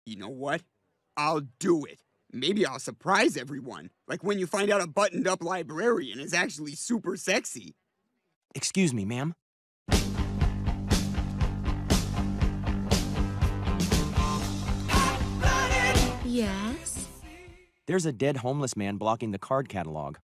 You know what? I'll do it. Maybe I'll surprise everyone, like when you find out a buttoned-up librarian is actually super sexy. Excuse me, ma'am. Yes? There's a dead homeless man blocking the card catalog.